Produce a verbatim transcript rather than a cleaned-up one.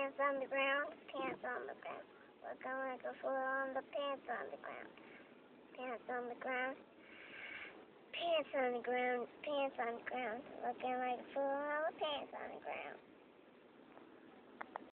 pants on the ground, pants on the ground. Looking like a fool on the pants on the ground. Pants on the ground. Pants on the ground, pants on the ground. Looking like a fool on the pants on the ground.